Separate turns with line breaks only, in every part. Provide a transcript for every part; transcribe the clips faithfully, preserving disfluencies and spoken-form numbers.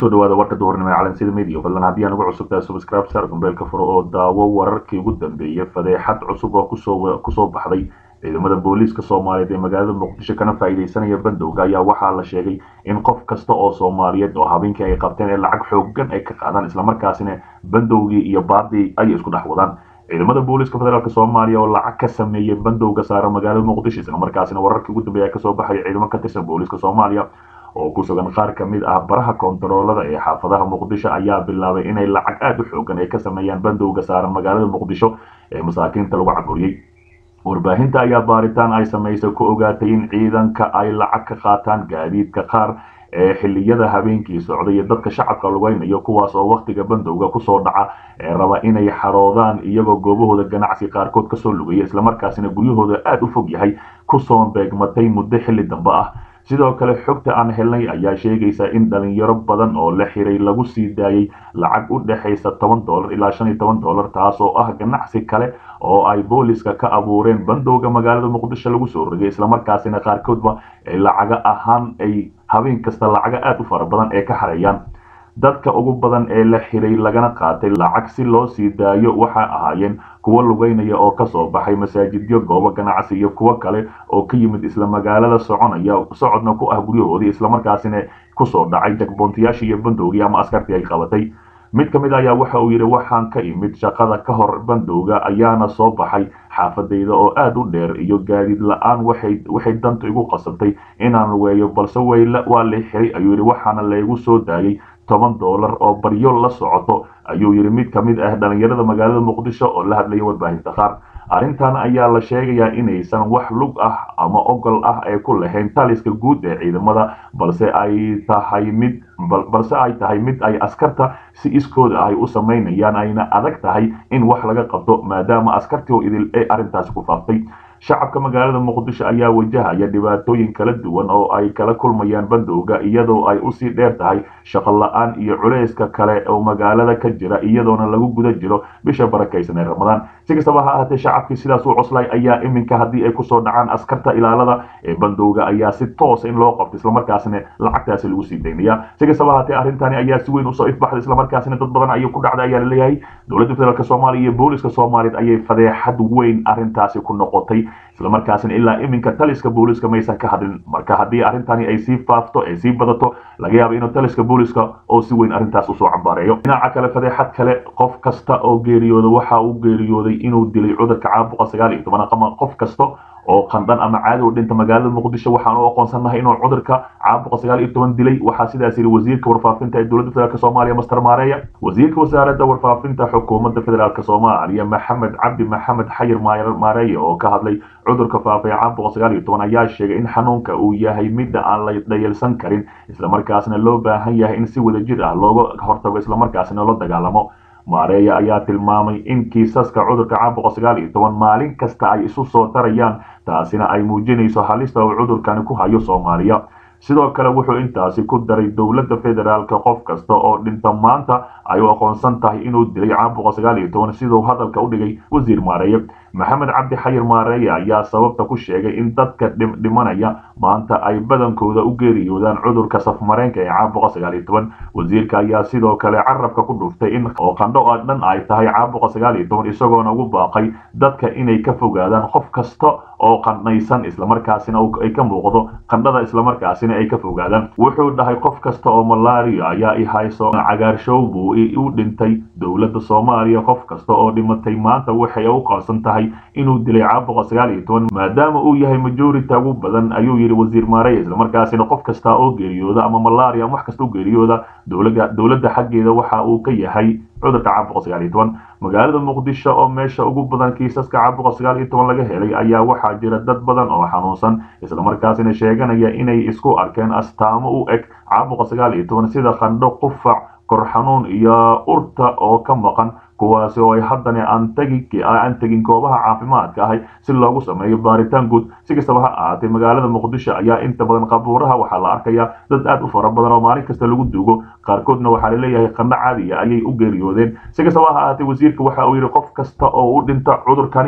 kusoo dhawaada warka duhurnimo ee calansida media fadlan haddii aan ugu cusubtahay subscribe share gombeelka furo oo daawo wararkii ugu dambeeyay fadeexad cusub oo kusoo kusoo baxday ciidamada booliiska Soomaaliyeed ee magaalada Muqdisho kana faa'iideysanaya bandowga ayaa waxaa la sheegay in qof kasta oo Soomaaliyeed oo habeenkii ay qabteen ee lacag xooggan ay ka qaadaan isla markaasina bandowgii iyo baadii ay isku dhex wadaan ciidamada booliiska federaalka Soomaaliya oo lacag ka sameeyay bandowga saaran magaalada Muqdisho isla markaasina wararkii ugu dambeeyay ka soo baxay ciidamada ka tirsan booliiska Soomaaliya oo ku sugan qaar ka mid ah baraha kontaroolada ee xaafadaha Muqdisho ayaa bilaabay inay lacag aad u xooggan ay ka sameeyaan bandowga saaran magaalada Muqdisho ee masaakiinta lagu caburiyay warbaahinta ayaa baaritaan ay sameysay ku ogaatay in ciidanka ay lacag ka qaataan gaadiidka qaar ee xilliyada habeenkii socday iyo dadka shacabka lugaynayo kuwaas oo waqtiga bandowga ku soo dhaca ee raba inay xaroodaan iyagoo goobahooda ganacsi qaarkood ka soo lugaya isla markaasina guryahooda aad u fog yahay ku soo beegmatay muddo xilli dambe ah sidoo kale xogta aan helnay ayaa sheegaysa in dhalinyaro badan oo la xiray lagu sii daayay lacag u dhaxaysa toban dollar ilaa shan iyo toban dollar taas oo ah ganacsi kale oo ay booliska ka abuureen bandowga magaalada Muqdisho lagu soo rogay isla markaasina qaarkoodba ay lacag ahaan ay habeen kasta lacag aad u fara badan ee ka xareeyaan dadka ugu badan ee la xiray lagana qaatay lacag si loo sii daayo waxa ahaayeen kuwa lugaynaya oo ka soo baxay masaajidyo goobo ganacsi iyo kuwa kale oo ka yimid isla magaalada soconaya socodna ku ah guryahoodii isla markaasina ku soo dhacay dagboontiyaashii iyo bandowgii ama askartii ay qabatay mid ka mid ayaa waxa uu yiri waxaan ka imid shaqada ka hor bandowga ayaana soo baxay xaafadayda oo aad u dheer iyo gaadiid la'aan waxay waxay dantu igu qasabtay inaan lugeeyo balse way waa la xiray ayuu yiri waxaana laygu soo daayay toban dollar oo baryo la socoto ayuu yiri mid ka mid ah dhalinyarada magaalada Muqdisho oo la hadlay warbaahinta qaar arrintan ayaa la sheegayaa inaysan wax lug ah ama ogol ah ay ku lahayn taliska guud ee ciidamada balse ay tahay mid balse ay tahay mid ay askarta si iskood ah ay u sameynayaan ayna adag tahay in wax laga qabto maadaama askartii oo idil ay arrintaas ku faaftay shacabka magaalada Muqdisho ayaa wajahaya dhibaatooyin kala duwan oo ay kala kulmayaan bandowga iyadoo ay u sii dheer tahay shaqo la'aan iyo culayska kale oo magaalada ka jira iyadoona lagu guda jiro bisha barakeysan ee Ramadaan si kastaba ha ahaatee shacabkii sidaas u coslay ayaa iminka haddii ay ku soo dhacaan askarta ilaalada ee bandowga ayaa si toos in loo qabto isla markaasina lacagtaasi lagu sii deynaya si kastaba ha ahaatee arrintani ayaa si weyn u soo ifbaxday isla markaasina dad badan ayuu ku dhacday ayaa la leeyahay dowladda federaalka Soomaaliya iyo booliska Soomaaliyeed ayay fadeexad weyn arrintaasi ku noqotay isla markaasina ilaa iminka taliska booliska maysan ka hadlin marka haddii arrintani ay sii faafto ay sii badato laga yaabo inuu taliska booliska oo si weyn arrintaas u soo cambaareeyo dhinaca kale fadeexad kale qof kasta oo geeriyooda waxa uu geeriyooday inuu dilay cudurka caabuqa sagaal iyo toban ama qof kasta oo qandan ama caadi u dhinta magaalada Muqdisho waxaan u aqoonsanahay inuu cudurka caabuqa sagaal iyo toban dilay waxa sidaas yiri wasiirka warfaafinta ee dowladda federaalka Soomaaliya Master Maareya wasiirka wasaaradda warfaafinta xukuumadda federaalka Soomaaliya Maxamed Cabdi Maxamed Xayir Maareya oo ka hadlay cudurka faafay caabuqa sagaal iyo toban ayaa sheegay in xanuunka uu yahay mid aan la dhayalsan karin isla markaasna loo baahan yahay in si wadajir ah looga hortago isla markaasna loo dagaalamo Maareya ayaa tilmaamay in kiisaska cudurka caabuqa sagaal iyo toban maalin kasta ay isu soo tarayaan taasina ay muujinayso halista uu cudurkani ku hayo Soomaaliya sidoo kale wuxuu intaasi ku daray dowladda federaalka qof kasta oo dhinta maanta ay u aqoonsan tahay inuu dilay caabuqa sagaal iyo toban sidoo hadalka u dhigay wasiir Maareya Maxamed Cabdi Xayir Maareya ayaa sababta ku sheegay in dadka dhimanaya maanta ay badankooda u geeriyoodaan cudurka safmareenka ee caabuqa sagaal iyo toban wasiirka ayaa sidoo kale carabka ku dhuftay in oo qandho oo dhan ay tahay caabuqa sagaal iyo toban isagoona ugu baaqay dadka inay ka fogaadaan qof kasta oo qandhaysan isla markaasina ay ka muuqdo qandhada isla markaasina ay ka fogaadaan wuxuu dhahay qof kasta oo malaria ayaa i hayso cagaarshow buu u dhintay dowladda Soomaaliya qof kasta oo dhimatay maanta waxay u qalsan tahay inuu dilay caabuqa sagaal iyo toban maadaama uu yahay majority ugu badan ayuu yiri wasiir Maareya isla markaasina qof kasta oo geeriyooda ama malaria wax kasta oo geeriyooda dowladda dowladda xaggeeda waxa uu ka yahay cudurka caabuqa sagaal iyo toban magaalada Muqdisho oo meesha ugu badan kiisaska caabuqa sagaal iyo toban laga helay ayaa waxa jira dad badan oo xanuunsan isla markaasina sheeganaya inay isku arkeen astaamo u eg caabuqa sagaal iyo toban sida qandho qufac kor xanuun iyo urta oo ka maqan kuwaas oo ay haddana aan tagi aan tagin goobaha caafimaadka ah si loogu sameeyo baaritaan guud si kastaba ha ahaatee magaalada Muqdisho ayaa inta badan qabuuraha waxa la arkayaa dad aad u fara badan oo maalin kasta lagu duugo qaarkoodna waxa la leeyahay qandho caadi ah ayay u geeriyoodeen si kastaba ha ahaatee wasiirka waxa uu yiri qof kasta oo u dhinta cudurkani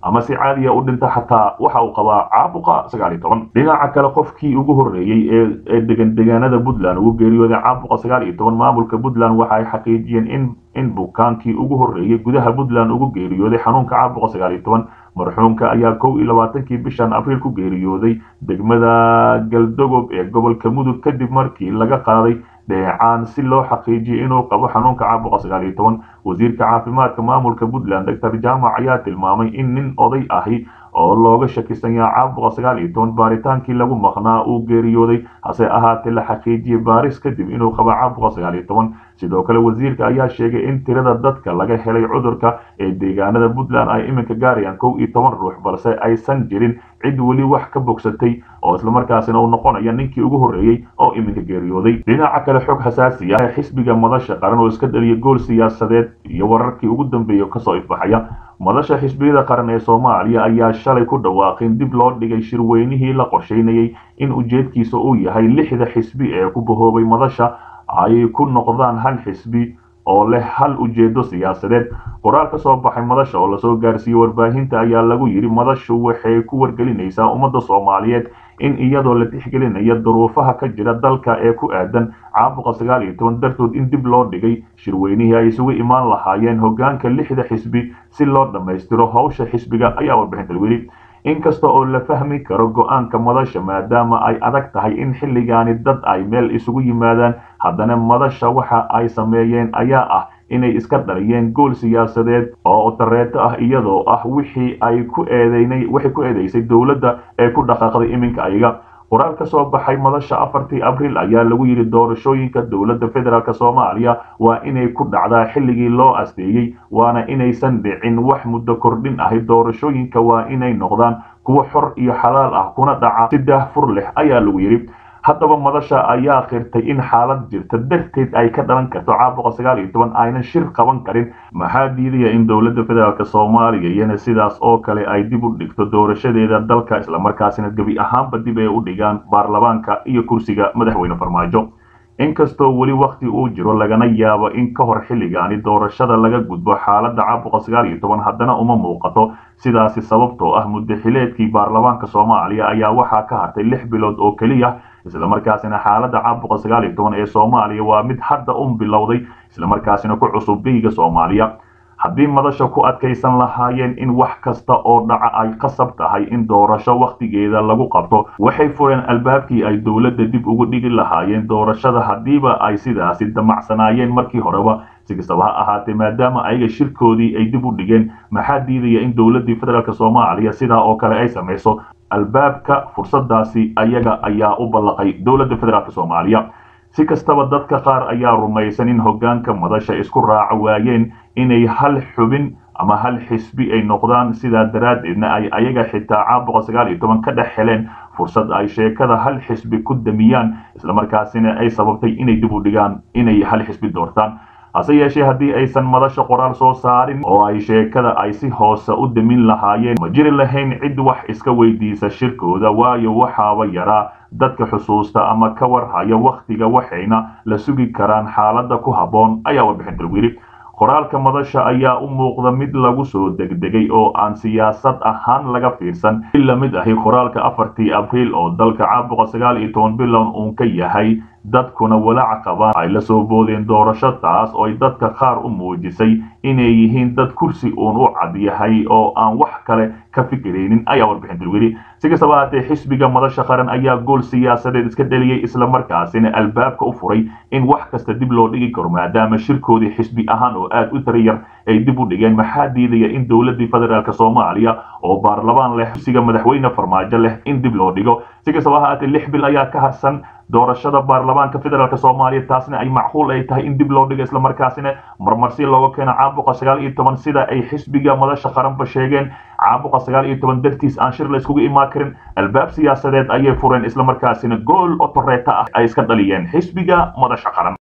ama si caadiya u dhinta xataa waxa uu qabaa caabuqa sagaal iyo toban. dhinaca kale qofkii ugu horreeyay ee degan deegaanada Puntland ugu geeriyooday caabuqa sagaal iyo toban maamulka Puntland waxa ay xaqiijiyeen in in bukaankii ugu horreeyay gudaha Puntland ugu geeriyooday xanuunka caabuqa sagaal iyo toban. marxuumka ayaa kow iyo labaatankii bishan Abriil ku geeriyooday degmada Galdogob ee gobolka Mudug kadib markii laga qaaday dheecaan si loo xaqiijiyo inuu qabo xanuunka caabuqa sagaal iyo toban. wasiirka caafimaadka maamulka Puntland Doctor Jaamac ayaa tilmaamay in nin oday ahi oo looga shakisan yahay caabuqa sagaal iyo toban baaritaankii lagu maqnaa uu geeriyooday hase ahaatee la xaqiijiyay baaris kadib inuu qabo caabuqa sagaal iyo toban. sidoo kale wasiirka ayaa sheegay in tirada dadka laga helay cudurka ee deegaanada Puntland ay iminka gaarayaan kow iyo toban ruux balse aysan jirin cid weli wax ka bogsatay oo isla markaasina uu noqonaya ninkii ugu horreeyay oo iminka geeriyooday. dhinaca kale xog xasaasi ah xisbiga madasha qaran oo iska dhaliyay gool siyaasadeed iyo wararkii ugu dambeeyay ka soo ifbaxaya. madasha xisbiyada qaran ee Soomaaliya ayaa shalay ku dhawaaqay dib loo dhigay shirweynihii la qorsheynayay in ujeedkiisa uu yahay lixda xisbi ee ku bahoobay madasha ay ku noqdaan hal xisbi oo leh hal ujeedo siyaasadeed. qoraal ka soo baxay madasha oo la soo gaarsiiyay warbaahinta ayaa lagu yiri madashu waxay ku wargelinaysaa ummadda Soomaaliyeed in iyadoo la tixgelinayo duruufaha ka jira dalka ee ku aadan caabuqa sagaal iyo toban dartood in dib loo dhigay shirweynihii ay isugu imaan lahaayeen hoggaanka lixda xisbi si loo dhammaystiro hawsha xisbiga ayaa warbixinta lagu yiri. inkasta oo la fahmi karo go'aanka madasha maadaama ay adag tahay in xilligaani dad ay meel isugu yimaadaan haddana madasha waxa ay sameeyeen ayaa ah inay iska dhaliyeen gool siyaasadeed oo tareeto ah iyadoo ah wixii ay ku eedeynay wixii ku eedeysay dawladda ee ku dhaqaaqday iminka ayaga. qoraal ka soo baxay madasha afartii Abriil ayaa lagu yiri doorashooyinka dawladda federaalka Soomaaliya waa inay ku dhacdaa xilligii loo asteeyay waana inaysan dhicin wax muddo kordhin ah. doorashooyinka waa inay noqdaan kuwa xor iyo xalaal ah kuna dhaca si daahfur leh ayaa lagu yiri. haddaba madasha ayaa qirtay in xaalad jirta darteed ay ka dhalan karto caabuqa sagaal iyo toban aynan shir qaban karin. maxaa diidaya in dawladda federaalka Soomaaliya iyana sidaas oo kale ay dib u dhigto doorashadeeda dalka isla markaasina gabi ahaanba dib ay u dhigaan baarlamaanka iyo kursiga madaxweyne Farmaajo. inkastoo weli waqti uu jiro lagana yaabo in ka hor xilligaani doorashada laga gudbo xaaladda caabuqa sagaal iyo toban haddana uma muuqato sidaasi sababtoo ah muddo xileedkii baarlamaanka Soomaaliya ayaa waxaa ka hartay lix bilood oo kaliya isla markaasina xaaladda caabuqa sagaal iyo toban ee Soomaaliya waa mid hadda u bilowday isla markaasina ku cusub biiga Soomaaliya. haddii madasha ku adkaysan lahaayeen in wax kasta oo dhaca ay qasab tahay in doorasho waqtigeeda lagu qabto waxay fureen albaabkii ay dawladda dib ugu dhigi lahaayeen doorashada hadiiba ay sidaasi damacsanaayeen markii horeba. si kastaba ha ahaatee maadaama ayaga shirkoodii ay dib u dhigeen maxaa diidaya in dawladdii federaalka Soomaaliya sidaa oo kale ay samayso. albaabka fursadaasi ayaga ayaa u ballaqay dawladda federaalka Soomaaliya. si kastaba dadka qaar ayaa rumaysan in hoggaanka madasha isku raaca waayeen inay hal xubin ama hal xisbi ay noqdaan sidaa daraaddeedna ay ayaga xitaa caabuqa sagaal iyo toban ka dhex heleen fursad ay sheekada hal xisbi ku damiyaan isla markaasina ay sababtay inay dib u dhigaan inay hal xisbi doortaan. hase yeeshee haddii aysan madasha qoraal soo saarin oo ay sheekada ay si hoose u damin lahaayeen ma jiri lahayn cid wax iska weydiisa shirkooda waayo waxaaba yaraa dadka xusuusta ama ka warhaya waqtiga waxayna la sugi karaan xaaladda ku habboon ayaa warbixinta lagu yiri. qoraalka madasha ayaa u muuqda mid lagu soo degdegay oo aan siyaasad ahaan laga fiirsan si la mid ahi qoraalka afartii Abriil oo dalka caabuqa sagaal iyo toban bilown uun ka yahay dadkuna walaac qabaan ay la soo boodeen doorasho taas oo ay dadka qaar u muujisay inay yihiin dad kursi uun u cad yahay oo aan wax kale ka fikiraynin ayaa warbixinta lagu yiri. si kastaba haatee xisbiga madasha qaran ayaa gool siyaasadeed iska dhaliyay isla markaasina albaabka u furay in wax kasta dib loo dhigi karo maadaama shirkoodii xisbi ahaan oo aad u tariyar ay dib u dhigeen. maxaa diidaya in dawladdii federaalka Soomaaliya oo baarlamaan leh kursiga madaxweyne Farmaajo leh in dib loo dhigo. si kastaba haatee lix bil ayaa ka harsan doorashada baarlamaanka federaalka Soomaaliya taasna ay macquul ay tahay in dib loo dhigo isla markaasina marmarsi looga keeno caabuqa sagaal iyo toban sida ay xisbiga madasha qaranba sheegeen. caabuqa sagaal iyo toban dartiis aan shir la iskugu imaan karin albaab siyaasadeed ayay fureen isla markaasina gool oo tareeta ah ay iska dhaliyeen xisbiga madasha qaran.